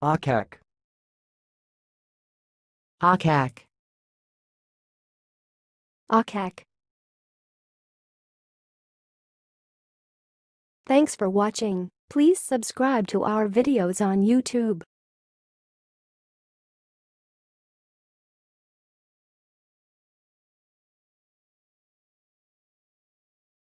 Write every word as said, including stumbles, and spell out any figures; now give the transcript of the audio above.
okak, okak, okak. Thanks for watching. Please subscribe to our videos on YouTube.